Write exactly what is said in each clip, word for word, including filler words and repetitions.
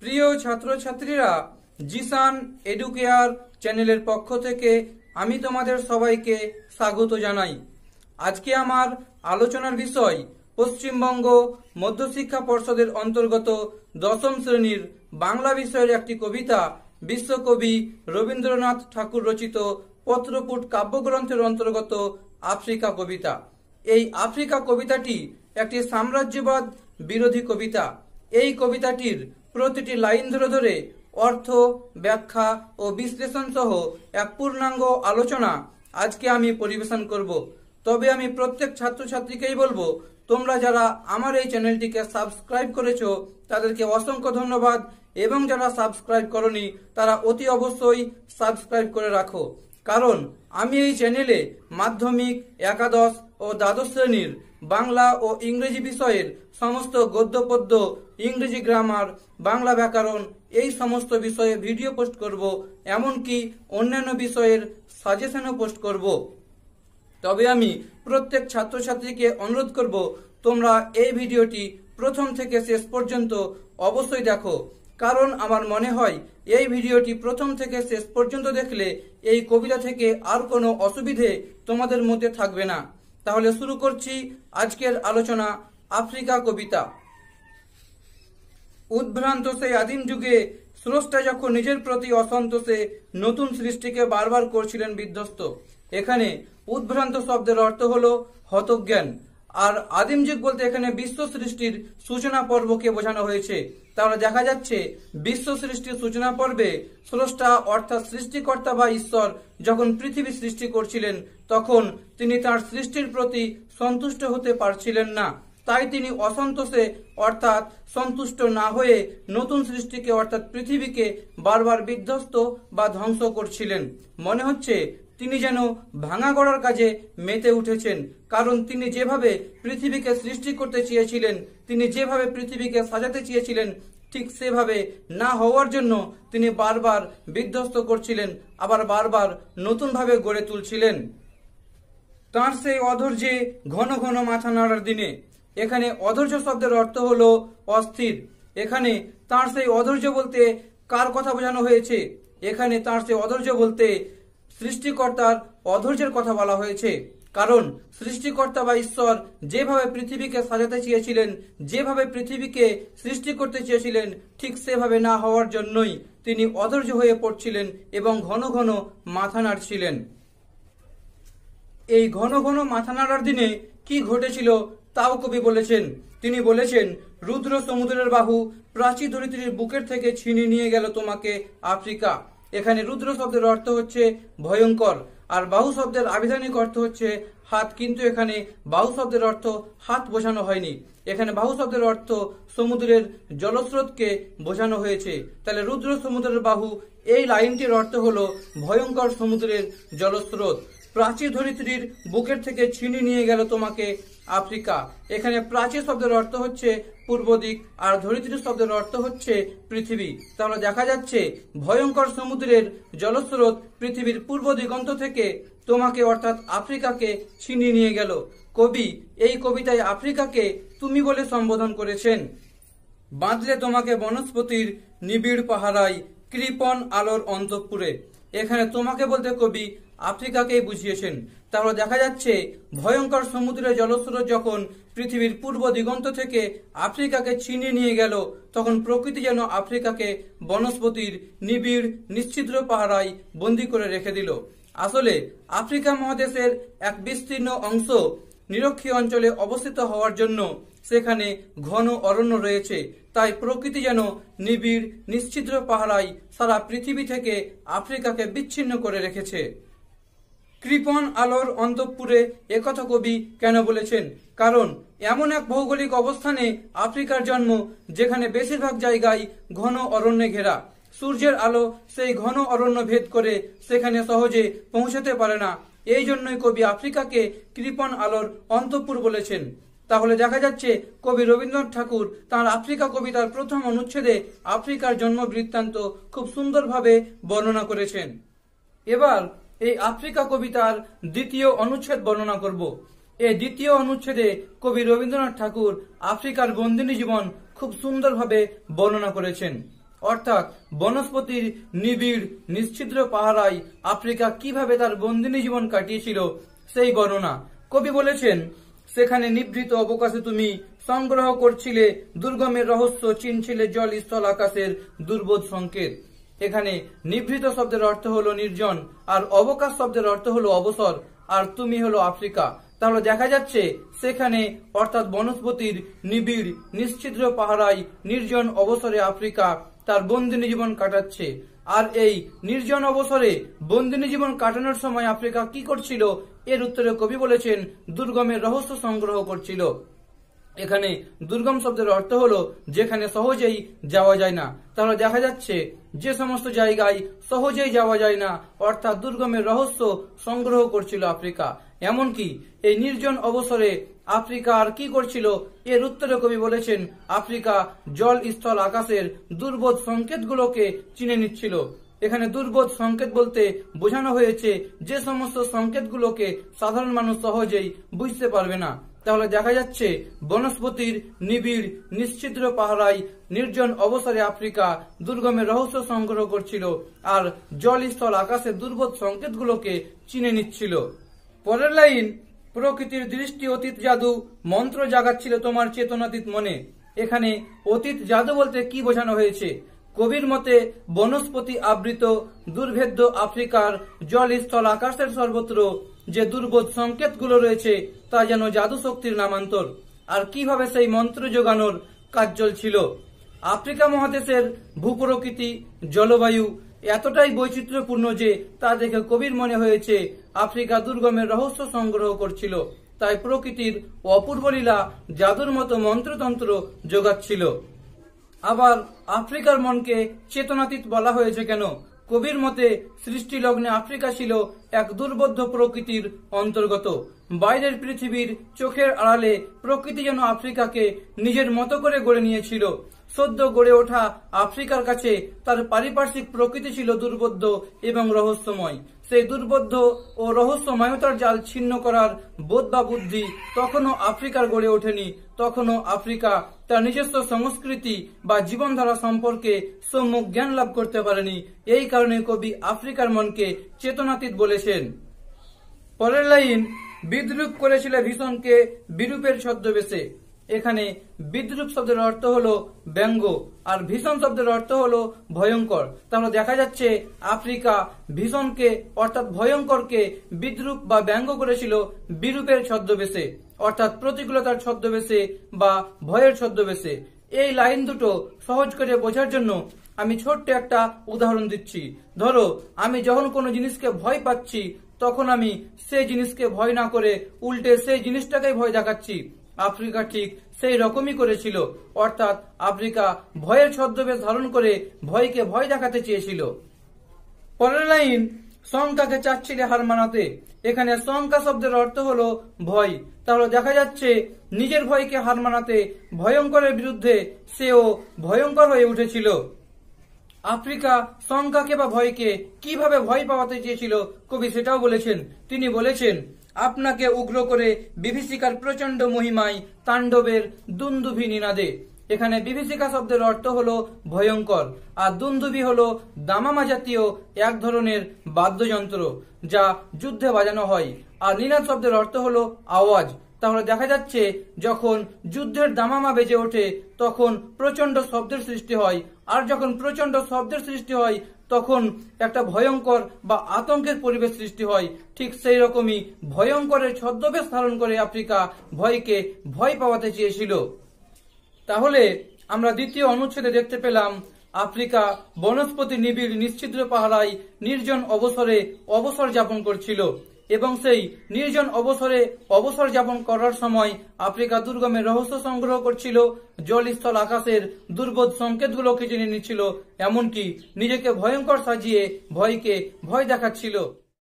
প্রিয় ছাত্রছাত্রীরা, জিসান এডুকেয়ার চ্যানেলের পক্ষ থেকে আমি তোমাদের সবাইকে স্বাগত জানাই। আজকে আমার আলোচনার বিষয় পশ্চিমবঙ্গ মধ্যশিক্ষা পর্ষদের অন্তর্গত দশম শ্রেণীর বাংলা বিষয়ের একটি কবিতা, বিশ্বকবি রবীন্দ্রনাথ ঠাকুর রচিত পত্রপুট কাব্যগ্রন্থের অন্তর্গত আফ্রিকা কবিতা। এই আফ্রিকা কবিতাটি একটি সাম্রাজ্যবাদ বিরোধী কবিতা। এই কবিতাটির প্রতিটি লাইন ধরে ধরে অর্থ, ব্যাখ্যা ও বিশ্লেষণ সহ এক পূর্ণাঙ্গ আলোচনা আজকে আমি পরিবেশন করব। তবে আমি প্রত্যেক ছাত্রছাত্রীকেই বলবো, তোমরা যারা আমার এই চ্যানেলটিকে সাবস্ক্রাইব করেছো তাদেরকে অসংখ্য ধন্যবাদ, এবং যারা সাবস্ক্রাইব করনি তারা অতি অবশ্যই সাবস্ক্রাইব করে রাখো। কারণ আমি এই চ্যানেলে মাধ্যমিক, একাদশ ও দ্বাদশ শ্রেণীর বাংলা ও ইংরেজি বিষয়ের সমস্ত গদ্য পদ্য, ইংরেজি গ্রামার, বাংলা ব্যাকরণ এই সমস্ত বিষয়ে ভিডিও পোস্ট করব, এমনকি অন্যান্য বিষয়ের সাজেশনও পোস্ট করব। তবে আমি প্রত্যেক ছাত্রছাত্রীকে অনুরোধ করব, তোমরা এই ভিডিওটি প্রথম থেকে শেষ পর্যন্ত অবশ্যই দেখো। কারণ আমার মনে হয় এই ভিডিওটি প্রথম থেকে শেষ পর্যন্ত দেখলে এই কবিতা থেকে আর কোনো অসুবিধে তোমাদের মধ্যে থাকবে না। তাহলে শুরু করছি আজকের আলোচনা, আফ্রিকা কবিতা। উদ্ভ্রান্ত সেই আদিম যুগে স্রষ্টা যখন নিজের প্রতি অসন্তোষে নতুন সৃষ্টিকে বারবার করছিলেন বিধ্বস্ত। এখানে উদ্ভ্রান্ত শব্দের অর্থ হলো হতজ্ঞান, আর আদিম যুগ বলতে এখানে বিশ্ব সৃষ্টির সূচনা পর্বকে বোঝানো হয়েছে। তাহলে দেখা যাচ্ছে বিশ্ব সৃষ্টির সূচনা পর্বে স্রষ্টা অর্থাৎ সৃষ্টিকর্তা বা ঈশ্বর যখন পৃথিবী সৃষ্টি করছিলেন, তখন তিনি তার সৃষ্টির প্রতি সন্তুষ্ট হতে পারছিলেন না। তাই তিনি অসন্তোষে অর্থাৎ সন্তুষ্ট না হয়ে নতুন সৃষ্টিকে অর্থাৎ পৃথিবীকে বারবার বিধ্বস্ত বা ধ্বংস করছিলেন। মনে হচ্ছে তিনি যেন ভাঙা গড়ার কাজে মেতে উঠেছেন। কারণ তিনি যেভাবে পৃথিবীকে সৃষ্টি করতে চেয়েছিলেন, তিনি যেভাবে পৃথিবীকে সাজাতে চেয়েছিলেন, ঠিক সেভাবে না হওয়ার জন্য তিনি বারবার বিধ্বস্ত করছিলেন, আবার বারবার নতুনভাবে গড়ে তুলছিলেন। তাঁর সেই অধৈর্যে ঘন ঘন মাথা নাড়ার দিনে, এখানে অধৈর্য শব্দের অর্থ হলো অস্থির। এখানে তাঁর সেই অধৈর্য বলতে কার কথা বোঝানো হয়েছে? এখানে তাঁর সেই অধৈর্য বলতে সৃষ্টিকর্তার অধৈর্যের কথা বলা হয়েছে। কারণ সৃষ্টিকর্তা বা ঈশ্বর যেভাবে পৃথিবীকে সাজাতে চেয়েছিলেন, যেভাবে পৃথিবীকে সৃষ্টি করতে চেয়েছিলেন, ঠিক সেভাবে না হওয়ার জন্যই তিনি অধৈর্য হয়ে পড়ছিলেন এবং ঘন ঘন মাথা নাড়ছিলেন। এই ঘন ঘন মাথা নাড়ার দিনে কি ঘটেছিল তাও কবি বলেছেন। তিনি বলেছেন, রুদ্র সমুদ্রের বাহু প্রাচী ধরিত্রীর বুকের থেকে ছিনিয়ে নিয়ে গেল তোমাকে আফ্রিকা। এখানে রুদ্র শব্দের অর্থ হচ্ছে ভয়ঙ্কর, আর বাহু শব্দের আবিধানিক অর্থ হচ্ছে হাত, কিন্তু এখানে বাহু শব্দের অর্থ হাত বোঝানো হয়নি। এখানে বাহু শব্দের অর্থ সমুদ্রের জলস্রোতকে বোঝানো হয়েছে। তাহলে রুদ্র সমুদ্রের বাহু, এই লাইনটির অর্থ হলো ভয়ঙ্কর সমুদ্রের জলস্রোত। প্রাচী ধরিত্রীর বুকের থেকে ছিনিয়ে নিয়ে গেল তোমাকে আফ্রিকা। এখানে প্রাচী শব্দের অর্থ হচ্ছে পূর্ব দিক, আর ধরিত্রী শব্দের অর্থ হচ্ছে পৃথিবী। তাহলে দেখা যাচ্ছে ভয়ঙ্কর সমুদ্রের জলস্রোত পৃথিবীর পূর্ব দিগন্ত থেকে তোমাকে অর্থাৎ আফ্রিকাকে ছিনিয়ে নিয়ে গেল। কবি এই কবিতায় আফ্রিকাকে তুমি বলে সম্বোধন করেছেন। বাঁধলে তোমাকে বনস্পতির নিবিড় পাহারায়, কৃপণ আলোর অন্তঃপুরে। এখানে তোমাকে বলতে কবি আফ্রিকাকেই বুঝিয়েছেন। তাহলে দেখা যাচ্ছে ভয়ঙ্কর সমুদ্রের জলস্রোত যখন পৃথিবীর পূর্ব দিগন্ত থেকে আফ্রিকাকে ছিনিয়ে নিয়ে গেল, তখন প্রকৃতি যেন আফ্রিকাকে বনস্পতির নিবিড় নিশ্ছিদ্র পাহারায় বন্দী করে রেখে দিল। আসলে আফ্রিকা মহাদেশের এক বিস্তীর্ণ অংশ নিরক্ষীয় অঞ্চলে অবস্থিত হওয়ার জন্য সেখানে ঘন অরণ্য রয়েছে। তাই প্রকৃতি যেন নিবিড় নিশ্ছিদ্র পাহারায় সারা পৃথিবী থেকে আফ্রিকাকে বিচ্ছিন্ন করে রেখেছে। কৃপণ আলোর অন্তঃপুরে একথা কবি কেন বলেছেন? কারণ এমন এক ভৌগোলিক অবস্থানে আফ্রিকার জন্ম, যেখানে বেশিরভাগ জায়গায় ঘন অরণ্যে ঘেরা। সূর্যের আলো সেই ঘন অরণ্য ভেদ করে সেখানে সহজে পৌঁছাতে পারে না। এই জন্যই কবি আফ্রিকাকে কৃপণ আলোর অন্তঃপুর বলেছেন। তাহলে দেখা যাচ্ছে কবি রবীন্দ্রনাথ ঠাকুর তাঁর আফ্রিকা কবিতার প্রথম অনুচ্ছেদে আফ্রিকার জন্ম বৃত্তান্ত খুব সুন্দরভাবে বর্ণনা করেছেন। এবার এই আফ্রিকা কবিতার দ্বিতীয় অনুচ্ছেদ বর্ণনা করব। এই দ্বিতীয় অনুচ্ছেদে কবি রবীন্দ্রনাথ ঠাকুর আফ্রিকার বন্দিনী জীবন খুব সুন্দরভাবে বর্ণনা করেছেন। অর্থাৎ বনস্পতির নিবিড় নিশ্ছিদ্র পাহারায় আফ্রিকা কিভাবে তার বন্দিনী জীবন কাটিয়েছিল সেই বর্ণনা। কবি বলেছেন, সেখানে নিভৃত অবকাশে তুমি সংগ্রহ করছিলে দুর্গমের রহস্য, চিনছিলে জল স্থল আকাশের দুর্বোধ সংকেত। এখানে নিভৃত শব্দের অর্থ হলো নির্জন, আর অবকাশ শব্দের অর্থ হলো অবসর, আর তুমি হলো আফ্রিকা। তাহলে দেখা যাচ্ছে সেখানে অর্থাৎ বনস্পতির নিবিড় নিশ্ছিদ্র পাহারায় নির্জন অবসরে আফ্রিকা তার বন্দিনী জীবন কাটাচ্ছে। আর এই নির্জন অবসরে বন্দিনী জীবন কাটানোর সময় আফ্রিকা কি করছিল, এর উত্তরে কবি বলেছেন দুর্গমের রহস্য সংগ্রহ করছিল। এখানে দুর্গম শব্দের অর্থ হলো যেখানে সহজেই যাওয়া যায় না। তাহলে দেখা যাচ্ছে যে সমস্ত জায়গায় সহজেই যাওয়া যায় না অর্থাৎ দুর্গমের রহস্য সংগ্রহ করছিল আফ্রিকা। এমনকি এই নির্জন অবসরে আফ্রিকা আর কি করছিল, এর উত্তরে কবি বলেছেন আফ্রিকা জল স্থল আকাশের দুর্বোধ সংকেতগুলোকে চিনে নিচ্ছিল। এখানে দুর্বোধ সংকেত বলতে বোঝানো হয়েছে যে সমস্ত সংকেতগুলোকে সাধারণ মানুষ সহজেই বুঝতে পারবে না। তাহলে দেখা যাচ্ছে বনস্পতির নিবিড় নিশ্ছিদ্র পাহারায় নির্জন অবসরে আফ্রিকা দুর্গমের রহস্য সংগ্রহ করছিল আর জল স্থল আকাশের দুর্বোধ সংকেতগুলোকে চিনে নিচ্ছিল। পরের লাইন, প্রকৃতির দৃষ্টি অতীত জাদু মন্ত্র জাগাচ্ছিল তোমার চেতনাতীত মনে। এখানে অতীত জাদু বলতে কি বোঝানো হয়েছে? কবির মতে বনস্পতি আবৃত দুর্ভেদ্য আফ্রিকার জল স্থল আকাশের সর্বত্র যে দুর্বোধ সংকেতগুলো রয়েছে তা যেন জাদু শক্তির নামান্তর। আর কিভাবে সেই মন্ত্র যোগানোর কাজ চলছিল? আফ্রিকা মহাদেশের ভূপ্রকৃতি জলবায়ু এতটাই বৈচিত্র্যপূর্ণ যে তা দেখে কবির মনে হয়েছে আফ্রিকা দুর্গমের রহস্য সংগ্রহ করছিল, তাই প্রকৃতির অপূর্ব লীলা জাদুর মতো মন্ত্রতন্ত্র যোগাচ্ছিল। আবার আফ্রিকার মনকে চেতনাতীত বলা হয়েছে কেন? কবির মতে সৃষ্টি লগ্নে আফ্রিকা ছিল এক দুর্বোধ্য প্রকৃতির অন্তর্গত। বাইরের পৃথিবীর চোখের আড়ালে প্রকৃতি যেন আফ্রিকাকে নিজের মতো করে গড়ে নিয়েছিল। সদ্য গড়ে ওঠা আফ্রিকার কাছে তার পারিপার্শ্বিক প্রকৃতি ছিল দুর্বোধ্য এবং রহস্যময়। সেই দুর্বোধ্য ও রহস্যময়তার জাল ছিন্ন করার বোধ বা বুদ্ধি তখনও আফ্রিকার গড়ে ওঠেনি। তখনও আফ্রিকা তার নিজস্ব সংস্কৃতি বা জীবনধারা সম্পর্কে সম্যক জ্ঞান লাভ করতে পারেনি। এই কারণে কবি আফ্রিকার মনকে চেতনাতীত বলেছেন। পরের লাইন, বিদ্রুপ করেছিল ভীষণকে বিরূপের ছদ্মবেশে। এখানে বিদ্রুপ শব্দের অর্থ হলো ব্যঙ্গ আর ভীষণ শব্দের অর্থ হলো ভয়ঙ্কর। তাহলে দেখা যাচ্ছে আফ্রিকা ভীষণকে অর্থাৎ ভয়ঙ্করকে বিদ্রুপ বা ব্যঙ্গ করেছিল বিরূপের ছদ্মবেশে অর্থাৎ প্রতিকূলতার ছদ্মবেশে বা ভয়ের ছদ্মবেশে। এই লাইন দুটো সহজ করে বোঝার জন্য আমি ছোট্ট একটা উদাহরণ দিচ্ছি। ধরো আমি যখন কোনো জিনিসকে ভয় পাচ্ছি তখন আমি সেই জিনিসকে ভয় না করে উল্টে সেই জিনিসটাকে ভয় দেখাচ্ছি। আফ্রিকা ঠিক সেই রকমই করেছিল, অর্থাৎ আফ্রিকা ভয়ের ছদ্মবেশ ধারণ করে ভয়কে ভয় দেখাতে চেয়েছিল। পরের লাইন, শঙ্কাকে চাচ্ছিলে হার মানাতে। এখানে শঙ্কা শব্দের অর্থ হলো ভয়। তাহলে দেখা যাচ্ছে নিজের ভয়কে হার মানাতে ভয়ঙ্করের বিরুদ্ধে সেও ভয়ঙ্কর হয়ে উঠেছিল। আফ্রিকা শঙ্কাকে বা ভয়কে কিভাবে ভয় পাওয়াতে চেয়েছিল কবি সেটাও বলেছেন। তিনি বলেছেন, আপনাকে উগ্র করে বিভীষিকার প্রচন্ড মহিমায় তাণ্ডবের দুন্দুভি নিনাদে। এখানে বিভীষিকা শব্দের অর্থ হলো ভয়ঙ্কর আর দুন্দুভি হলো দামামা জাতীয় এক ধরনের বাদ্যযন্ত্র যা যুদ্ধে বাজানো হয়। আর নিনাদ শব্দের অর্থ হলো আওয়াজ। তাহলে দেখা যাচ্ছে যখন যুদ্ধের দামামা বেজে ওঠে তখন প্রচন্ড শব্দের সৃষ্টি হয়, আর যখন প্রচন্ড শব্দের সৃষ্টি হয় তখন একটা ভয়ঙ্কর বা আতঙ্কের পরিবেশ সৃষ্টি হয়। ঠিক সেই রকমই ভয়ঙ্করের ছদ্মবেশ ধারণ করে আফ্রিকা ভয়কে ভয় পাওয়াতে চেয়েছিল। তাহলে আমরা দ্বিতীয় অনুচ্ছেদে দেখতে পেলাম আফ্রিকা বনস্পতি নিবিড় নিশ্ছিদ্র পাহারায় নির্জন অবসরে অবসর যাপন করছিল এবং সেই নির্জন অবসরে অবসর যাপন করার সময় আফ্রিকা দুর্গমের রহস্য সংগ্রহ করছিল, জল স্থল আকাশের দুর্বোধ সংকেতগুলোকে জেনে নিচ্ছিল, এমনকি নিজেকে ভয়ঙ্কর সাজিয়ে ভয়কে ভয় দেখাচ্ছিল।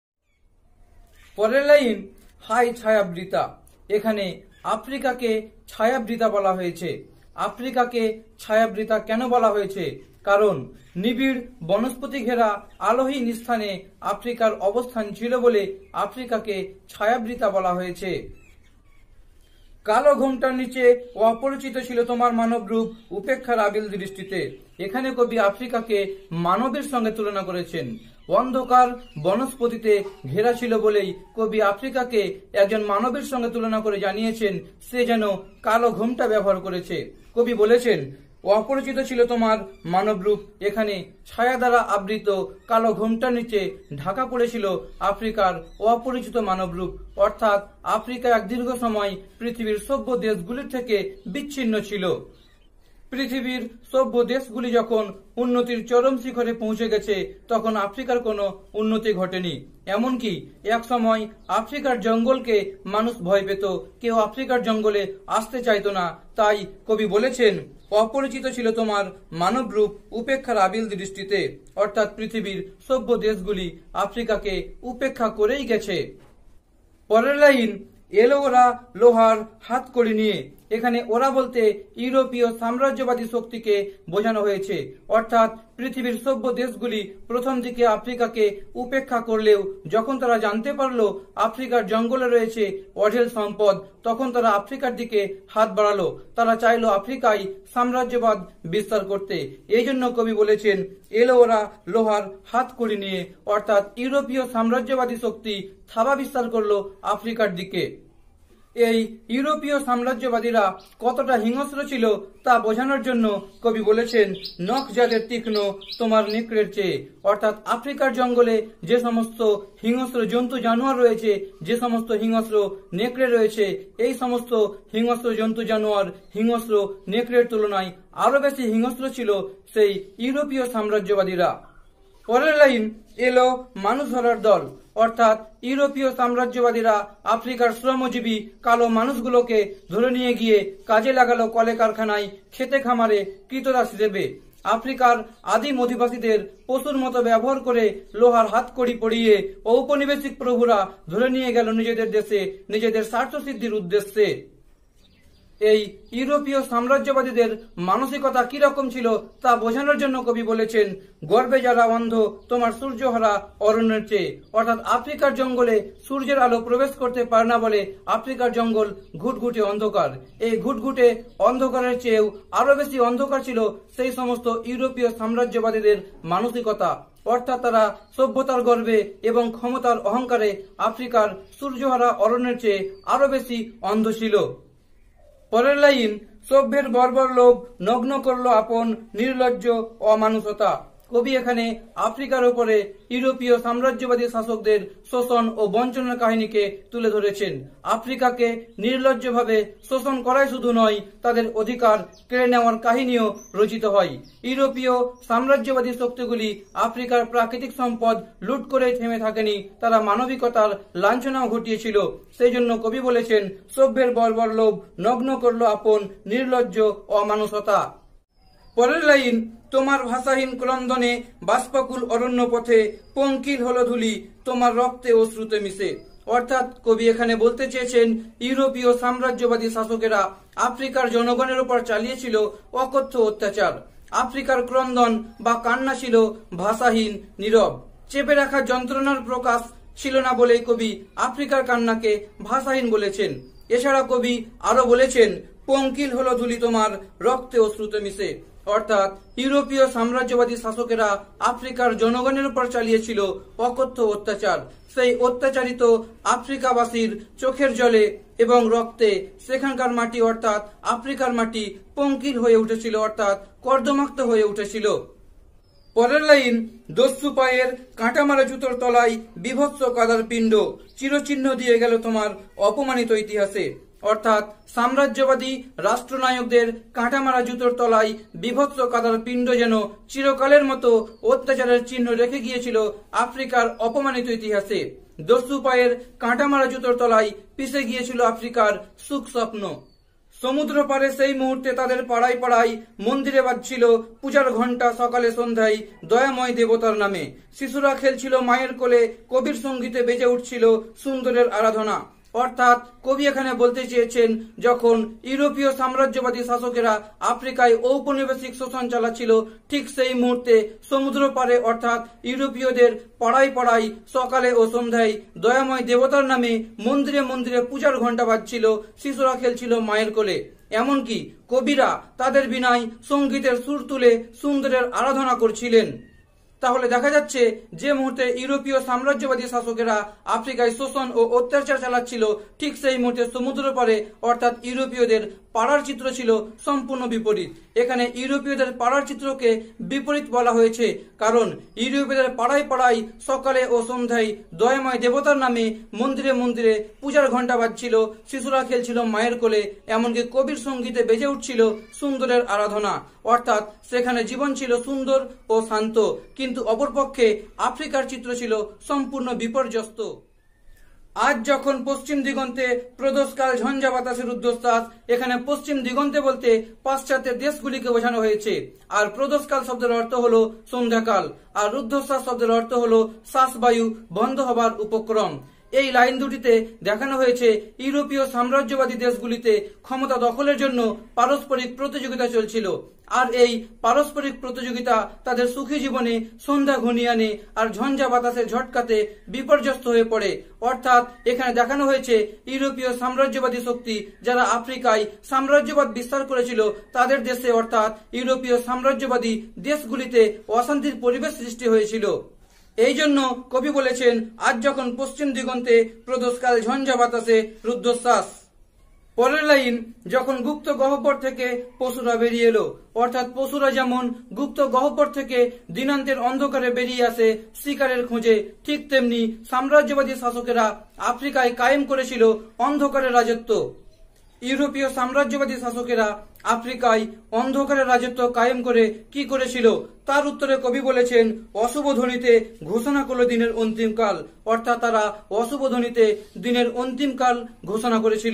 পরের লাইন, হাই ছায়াবৃতা। এখানে আফ্রিকাকে ছায়াবৃতা বলা হয়েছে। আফ্রিকাকে ছায়াবৃতা কেন বলা হয়েছে? কারণ নিবিড় বনস্পতি ঘেরা আলোহীন স্থানে আফ্রিকার অবস্থান ছিল বলে আফ্রিকাকে ছায়াবৃতা বলা হয়েছে। কালো ঘোমটার নিচে অপরিচিত ছিল তোমার মানব রূপ উপেক্ষার আবিল দৃষ্টিতে। এখানে কবি আফ্রিকাকে মানবের সঙ্গে তুলনা করেছেন। অন্ধকার বনস্পতিতে ঘেরা ছিল বলেই কবি আফ্রিকাকে একজন মানবের সঙ্গে তুলনা করে জানিয়েছেন সে যেন কালো ঘোমটা ব্যবহার করেছে। কবি বলেছেন অপরিচিত ছিল তোমার মানব রূপ। এখানে ছায়া দ্বারা আবৃত কালো ঘোমটার নিচে ঢাকা পড়েছিল আফ্রিকার অপরিচিত মানব রূপ, অর্থাৎ আফ্রিকা এক দীর্ঘ সময় পৃথিবীর সভ্য দেশগুলির থেকে বিচ্ছিন্ন ছিল। পৃথিবীর সভ্য দেশগুলি যখন উন্নতির চরম শিখরে পৌঁছে গেছে তখন আফ্রিকার কোনো উন্নতি ঘটেনি। এমনকি এক সময় আফ্রিকার জঙ্গলকে মানুষ ভয় পেত, কেউ আফ্রিকার জঙ্গলে আসতে চাইতো না। তাই কবি বলেছেন অপরিচিত ছিল তোমার মানব রূপ উপেক্ষার আবিল দৃষ্টিতে, অর্থাৎ পৃথিবীর সভ্য দেশগুলি আফ্রিকাকে উপেক্ষা করেই গেছে। পরের লাইন, এলো ওরা লোহার হাতকড়ি নিয়ে। এখানে ওরা বলতে ইউরোপীয় সাম্রাজ্যবাদী শক্তিকে বোঝানো হয়েছে, অর্থাৎ পৃথিবীর সভ্য দেশগুলি প্রথম দিকে আফ্রিকাকে উপেক্ষা করলেও যখন তারা জানতে পারলো আফ্রিকার জঙ্গলে রয়েছে অঢেল সম্পদ, তখন তারা আফ্রিকার দিকে হাত বাড়ালো। তারা চাইলো আফ্রিকায় সাম্রাজ্যবাদ বিস্তার করতে। এই জন্য কবি বলেছেন এলো ওরা লোহার হাতকড়ি নিয়ে, অর্থাৎ ইউরোপীয় সাম্রাজ্যবাদী শক্তি থাবা বিস্তার করলো আফ্রিকার দিকে। এই ইউরোপীয় সাম্রাজ্যবাদীরা কতটা হিংস্র ছিল তা বোঝানোর জন্য কবি বলেছেন নখ যাদের তীক্ষ্ণ তোমার নেকড়ের চেয়ে, অর্থাৎ আফ্রিকার জঙ্গলে যে সমস্ত হিংস্র জন্তু জানোয়ার রয়েছে, যে সমস্ত হিংস্র নেকড়ে রয়েছে, এই সমস্ত হিংস্র জন্তু জানোয়ার হিংস্র নেকড়ের তুলনায় আরো বেশি হিংস্র ছিল সেই ইউরোপীয় সাম্রাজ্যবাদীরা। পরের লাইন, এলো মানুষ ধরার দল, অর্থাৎ ইউরোপীয় সাম্রাজ্যবাদীরা আফ্রিকার শ্রমজীবী কালো মানুষগুলোকে ধরে নিয়ে গিয়ে কাজে লাগালো কলে কারখানায়, খেতে খামারে কৃতদাস হিসেবে। আফ্রিকার আদিম অধিবাসীদের পশুর মতো ব্যবহার করে লোহার হাতকড়ি পরিয়ে ঔপনিবেশিক প্রভুরা ধরে নিয়ে গেল নিজেদের দেশে নিজেদের স্বার্থ সিদ্ধির উদ্দেশ্যে। এই ইউরোপীয় সাম্রাজ্যবাদীদের মানসিকতা কি রকম ছিল তা বোঝানোর জন্য কবি বলেছেন গর্বে যারা অন্ধ তোমার সূর্যহারা অরণ্যের চেয়ে, অর্থাৎ আফ্রিকার জঙ্গলে সূর্যের আলো প্রবেশ করতে পারে না বলে আফ্রিকার জঙ্গল ঘুটঘুটে অন্ধকার। এই ঘুটঘুটে অন্ধকারের চেয়েও আরো বেশি অন্ধকার ছিল সেই সমস্ত ইউরোপীয় সাম্রাজ্যবাদীদের মানসিকতা, অর্থাৎ তারা সভ্যতার গর্বে এবং ক্ষমতার অহংকারে আফ্রিকার সূর্যহারা অরণ্যের চেয়ে আরো বেশি অন্ধ ছিল। পরের লাইন, সভ্যের বর্বর লোভ নগ্ন করলো আপন নির্লজ্জ অমানুষতা। কবি এখানে আফ্রিকার উপরে ইউরোপীয় সাম্রাজ্যবাদী শাসকদের শোষণ ও বঞ্চনার কাহিনীকে তুলে ধরেছেন। আফ্রিকাকে নির্লজ্জভাবে শোষণ করাই শুধু নয়, তাদের অধিকার কেড়ে নেওয়ার কাহিনীও রচিত হয়। ইউরোপীয় সাম্রাজ্যবাদী শক্তিগুলি আফ্রিকার প্রাকৃতিক সম্পদ লুট করে থেমে থাকেনি, তারা মানবিকতার লাঞ্ছনাও ঘটিয়েছিল। সেই জন্য কবি বলেছেন সভ্যের বর্বর লোভ নগ্ন করলো আপন নির্লজ্জ অমানুষতা। পরের লাইন, তোমার ভাষাহীন ক্রন্দনে বাষ্পাকুল অরণ্য পথে পঙ্কিল হলো ধুলি তোমার রক্তে অশ্রুতে মিশে, অর্থাৎ কবি এখানে বলতে চেয়েছেন ইউরোপীয় সাম্রাজ্যবাদী শাসকেরা আফ্রিকার জনগণের উপর চালিয়েছিল অকথ্য অত্যাচার। আফ্রিকার ক্রন্দন বা কান্না ছিল ভাষাহীন, নীরব, চেপে রাখা যন্ত্রণার প্রকাশ ছিল না বলেই কবি আফ্রিকার কান্নাকে ভাষাহীন বলেছেন। এছাড়া কবি আরো বলেছেন পঙ্কিল হলো ধুলি তোমার রক্তে অশ্রুতে মিশে, অর্থাৎ ইউরোপীয় সাম্রাজ্যবাদী শাসকেরা আফ্রিকার জনগণের উপর চালিয়েছিল অকথ্য অত্যাচার। সেই অত্যাচারিত আফ্রিকাবাসীর চোখের জলে এবং রক্তে সেখানকার মাটি অর্থাৎ আফ্রিকার মাটি পঙ্কিল হয়ে উঠেছিল, অর্থাৎ কর্দমাক্ত হয়ে উঠেছিল। পরের লাইন, দস্যু পায়ের কাঁটামারা জুতোর তলায় বিভৎস কাদার পিণ্ড চিরচিহ্ন দিয়ে গেল তোমার অপমানিত ইতিহাসে, অর্থাৎ সাম্রাজ্যবাদী রাষ্ট্রনায়কদের কাঁটামারা জুতোর তলায় বিভৎস কাদার পিণ্ড যেন চিরকালের মতো অত্যাচারের চিহ্ন রেখে গিয়েছিল আফ্রিকার অপমানিত ইতিহাসে। দস্যু পায়ের কাঁটামারা জুতোর তলায় পিষে গিয়েছিল আফ্রিকার সুখ স্বপ্ন। সমুদ্র পারে সেই মুহূর্তে তাদের পাড়ায় পাড়ায় মন্দিরে বাজছিল পূজার ঘণ্টা, সকালে সন্ধ্যায় দয়াময় দেবতার নামে। শিশুরা খেলছিল মায়ের কোলে, কবির সঙ্গীতে বেজে উঠছিল সুন্দরের আরাধনা। অর্থাৎ কবি এখানে বলতে চেয়েছেন, যখন ইউরোপীয় সাম্রাজ্যবাদী শাসকেরা আফ্রিকায় ঔপনিবেশিক শোষণ চালাচ্ছিল, ঠিক সেই মুহূর্তে সমুদ্র পারে অর্থাৎ ইউরোপীয়দের পাড়ায় পাড়ায় সকালে ও সন্ধ্যায় দয়াময় দেবতার নামে মন্দিরে মন্দিরে পূজার ঘণ্টা বাজছিল, শিশুরা খেলছিল মায়ের কোলে। এমনকি কবিরা তাদের বিনায় সঙ্গীতের সুর তুলে সুন্দরের আরাধনা করছিলেন। তাহলে দেখা যাচ্ছে যে মুহূর্তে ইউরোপীয় সাম্রাজ্যবাদী শাসকেরা আফ্রিকায় শোষণ ও অত্যাচার চালাচ্ছিল, ঠিক সেই মুহূর্তে সমুদ্র পারে অর্থাৎ ইউরোপীয়দের পাড়ার চিত্র ছিল সম্পূর্ণ বিপরীত। এখানে ইউরোপীয়দের পাড়ার চিত্রকে বিপরীত বলা হয়েছে, কারণ ইউরোপীয়দের পাড়ায় পাড়ায় সকালে ও সন্ধ্যায় দয়াময় দেবতার নামে মন্দিরে মন্দিরে পূজার ঘণ্টা বাজছিল, শিশুরা খেলছিল মায়ের কোলে, এমনকি কবির সঙ্গীতে বেজে উঠছিল সুন্দরের আরাধনা। অর্থাৎ সেখানে জীবন ছিল সুন্দর ও শান্ত, কিন্তু অপরপক্ষে আফ্রিকার চিত্র ছিল সম্পূর্ণ বিপর্যস্ত। আজ যখন পশ্চিম দিগন্তে প্রদোষকাল ঝঞ্ঝা বাতাসের রুদ্ধশ্বাস, এখানে পশ্চিম দিগন্তে বলতে পাশ্চাত্যের দেশগুলিকে বোঝানো হয়েছে। আর প্রদোষকাল শব্দের অর্থ হলো সন্ধ্যাকাল, আর রুদ্ধশ্বাস শব্দের অর্থ হলো শ্বাসবায়ু বন্ধ হবার উপক্রম। এই লাইন দুটিতে দেখানো হয়েছে ইউরোপীয় সাম্রাজ্যবাদী দেশগুলিতে ক্ষমতা দখলের জন্য পারস্পরিক প্রতিযোগিতা চলছিল, আর এই পারস্পরিক প্রতিযোগিতা তাদের সুখী জীবনে সন্ধ্যা ঘনিয়ে আনে আর ঝঞ্ঝা বাতাসের ঝটকাতে বিপর্যস্ত হয়ে পড়ে। অর্থাৎ এখানে দেখানো হয়েছে ইউরোপীয় সাম্রাজ্যবাদী শক্তি যারা আফ্রিকায় সাম্রাজ্যবাদ বিস্তার করেছিল, তাদের দেশে অর্থাৎ ইউরোপীয় সাম্রাজ্যবাদী দেশগুলিতে অশান্তির পরিবেশ সৃষ্টি হয়েছিল। এই জন্য কবি বলেছেন, আজ যখন পশ্চিম দিগন্তে প্রদোষকাল ঝঞ্ঝা বাতাসে রুদ্ধশ্বাস। পরের লাইন, যখন গুপ্ত গহ্বর থেকে পশুরা বেরিয়ে এলো, অর্থাৎ পশুরা যেমন গুপ্ত গহ্বর থেকে দিনান্তের অন্ধকারে বেরিয়ে আসে শিকারের খোঁজে, ঠিক তেমনি সাম্রাজ্যবাদী শাসকেরা আফ্রিকায় কায়েম করেছিল অন্ধকারের রাজত্ব। ইউরোপীয় সাম্রাজ্যবাদী শাসকেরা আফ্রিকায় অন্ধকারের রাজত্ব কায়েম করে কি করেছিল, তার উত্তরে কবি বলেছেন, অশুভ ধ্বনিতে ঘোষণা করল দিনের অন্তিমকাল। অর্থাৎ তারা অশুভ ধ্বনিতে দিনের অন্তিমকাল ঘোষণা করেছিল।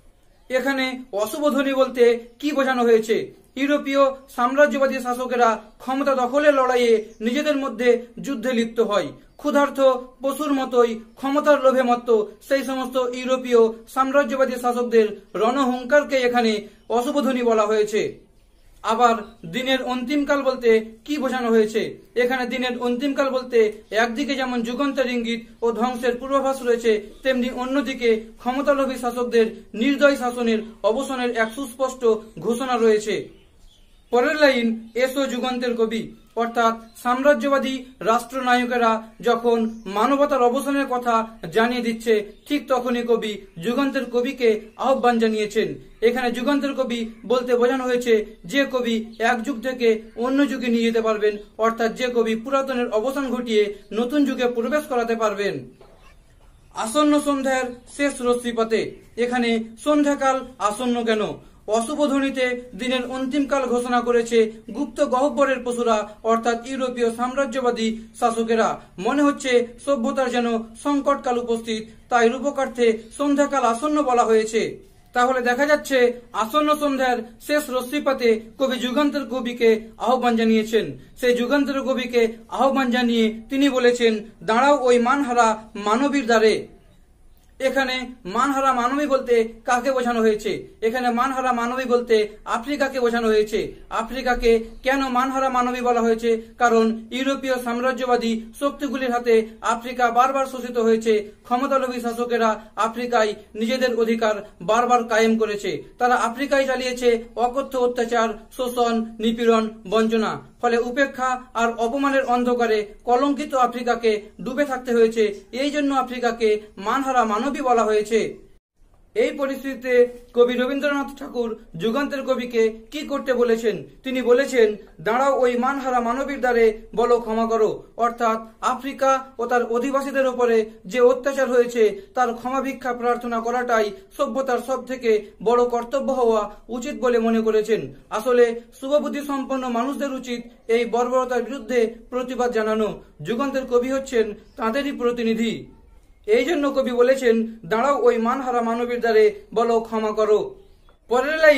এখানে অশুভ ধ্বনি বলতে কি বোঝানো হয়েছে? ইউরোপীয় সাম্রাজ্যবাদী শাসকেরা ক্ষমতা দখলের লড়াইয়ে নিজেদের মধ্যে যুদ্ধে লিপ্ত হয়। ক্ষুধার্ত পশুর মতোই ক্ষমতার লোভে মত্ত সেই সমস্ত ইউরোপীয় সাম্রাজ্যবাদী শাসকদের রণহুঙ্কারকে এখানে অশুভ ধ্বনি বলা হয়েছে। আবার দিনের অন্তিমকাল বলতে কি বোঝানো হয়েছে? এখানে দিনের অন্তিমকাল বলতে একদিকে যেমন যুগান্তের ইঙ্গিত ও ধ্বংসের পূর্বাভাস রয়েছে, তেমনি অন্যদিকে ক্ষমতালোভী শাসকদের নির্দয় শাসনের অবসানের এক সুস্পষ্ট ঘোষণা রয়েছে। পরের লাইন, এসো যুগান্তের কবি। অর্থাৎ সাম্রাজ্যবাদী রাষ্ট্রনায়কেরা যখন মানবতার অবসানের কথা জানিয়ে দিচ্ছে, ঠিক তখনই কবি যুগান্তের কবিকে আহ্বান জানিয়েছেন। এখানে যুগান্তের কবি বলতে বোঝানো হয়েছে যে কবি এক যুগ থেকে অন্য যুগে নিয়ে যেতে পারবেন, অর্থাৎ যে কবি পুরাতনের অবসান ঘটিয়ে নতুন যুগে প্রবেশ করাতে পারবেন। আসন্ন সন্ধ্যার শেষ রশ্মিপাতে, এখানে সন্ধ্যাকাল আসন্ন কেন? অশুভ ধ্বনিতে দিনের অন্তিমকাল ঘোষণা করেছে গুপ্ত গহ্বরের পশুরা, অর্থাৎ ইউরোপীয় সাম্রাজ্যবাদী শাসকেরা। মনে হচ্ছে সভ্যতার যেন সংকটকাল উপস্থিত, তাই রূপকার্থে সন্ধ্যাকাল আসন্ন বলা হয়েছে। তাহলে দেখা যাচ্ছে আসন্ন সন্ধ্যার শেষ রশ্মিপাতে কবি যুগান্তের কবিকে আহ্বান জানিয়েছেন। সেই যুগান্তের কবিকে আহ্বান জানিয়ে তিনি বলেছেন, দাঁড়াও ওই মানহারা মানবীর দ্বারে। এখানে মানহারা মানবী বলতে কাকে বোঝানো হয়েছে? এখানে মানহারা মানবী বলতে আফ্রিকাকে বোঝানো হয়েছে। আফ্রিকাকে কেন মানহারা মানবী বলা হয়েছে? কারণ ইউরোপীয় সাম্রাজ্যবাদী শক্তিগুলির হাতে আফ্রিকা বারবার শোষিত হয়েছে। ক্ষমতালোভী শাসকেরা আফ্রিকায় নিজেদের অধিকার বারবার কায়েম করেছে। তারা আফ্রিকায় চালিয়েছে অকথ্য অত্যাচার, শোষণ, নিপীড়ন, বঞ্চনা। ফলে উপেক্ষা আর অপমানের অন্ধকারে কলঙ্কিত আফ্রিকাকে ডুবে থাকতে হয়েছে। এই জন্য আফ্রিকাকে মানহারা মানবী বলা হয়েছে। এই পরিস্থিতিতে কবি রবীন্দ্রনাথ ঠাকুর যুগান্তের কবিকে কি করতে বলেছেন? তিনি বলেছেন, দাঁড়াও ওই মানহারা মানবীর দ্বারে, বলো ক্ষমা করো। অর্থাৎ আফ্রিকা ও তার অধিবাসীদের উপরে যে অত্যাচার হয়েছে তার ক্ষমা ভিক্ষা প্রার্থনা করাটাই সভ্যতার সব থেকে বড় কর্তব্য হওয়া উচিত বলে মনে করেছেন। আসলে শুভবুদ্ধি সম্পন্ন মানুষদের উচিত এই বর্বরতার বিরুদ্ধে প্রতিবাদ জানানো। যুগান্তের কবি হচ্ছেন তাঁদেরই প্রতিনিধি। এই জন্য কবি বলেছেন, দাঁড়াও ওই মানহারা মানবীর দ্বারে, বলো ক্ষমা করো। পরের লাইন,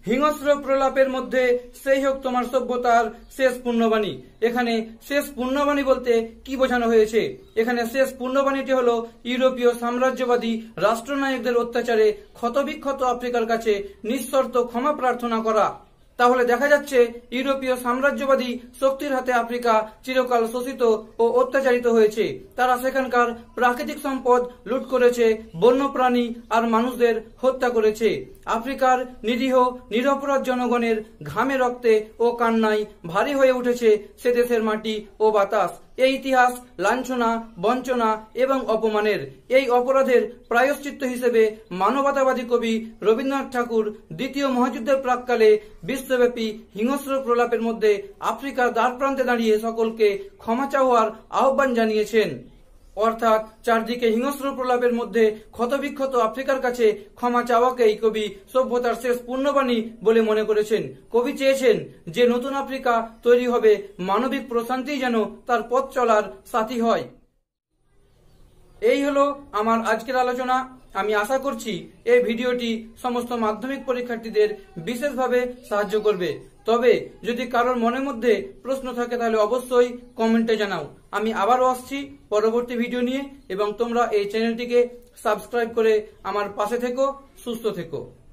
হিংস্র প্রলাপের মধ্যে সেই হোক তোমার সভ্যতার শেষ পুণ্যবাণী। এখানে শেষ পুণ্যবাণী বলতে কি বোঝানো হয়েছে? এখানে শেষ পুণ্যবাণীটি হলো ইউরোপীয় সাম্রাজ্যবাদী রাষ্ট্রনায়কদের অত্যাচারে ক্ষতবিক্ষত আফ্রিকার কাছে নিঃশর্ত ক্ষমা প্রার্থনা করা। তাহলে দেখা যাচ্ছে ইউরোপীয় সাম্রাজ্যবাদী শক্তির হাতে আফ্রিকা চিরকাল শোষিত ও অত্যাচারিত হয়েছে। তারা সেখানকার প্রাকৃতিক সম্পদ লুট করেছে, বন্যপ্রাণী আর মানুষদের হত্যা করেছে। আফ্রিকার নিরীহ নিরপরাধ জনগণের ঘামে রক্তে ও কান্নায় ভারী হয়ে উঠেছে সে দেশের মাটি ও বাতাস। এই ইতিহাস লাঞ্ছনা, বঞ্চনা এবং অপমানের। এই অপরাধের প্রায়শ্চিত্ত হিসেবে মানবতাবাদী কবি রবীন্দ্রনাথ ঠাকুর দ্বিতীয় মহাযুদ্ধের প্রাক্কালে বিশ্বব্যাপী হিংস্র প্রলাপের মধ্যে আফ্রিকার দ্বারপ্রান্তে দাঁড়িয়ে সকলকে ক্ষমা চাওয়ার আহ্বান জানিয়েছেন। অর্থাৎ চারদিকে হিংস্র প্রলাপের মধ্যে ক্ষতবিক্ষত আফ্রিকার কাছে ক্ষমা চাওয়াকেই কবি সভ্যতার শেষ পুণ্যবাণী বলে মনে করেছেন। কবি চেয়েছেন যে নতুন আফ্রিকা তৈরি হবে, মানবিক প্রশান্তি যেন তার পথ চলার সাথী হয়। এই হলো আমার আজকের আলোচনা। আমি আশা করছি এই ভিডিওটি সমস্ত মাধ্যমিক পরীক্ষার্থীদের বিশেষভাবে সাহায্য করবে। তবে যদি কারোর মনের মধ্যে প্রশ্ন থাকে তাহলে অবশ্যই কমেন্টে জানাও। আমি আবারও আসছি পরবর্তী ভিডিও নিয়ে, এবং তোমরা এই চ্যানেলটিকে সাবস্ক্রাইব করে আমার পাশে থেকো, সুস্থ থেকো।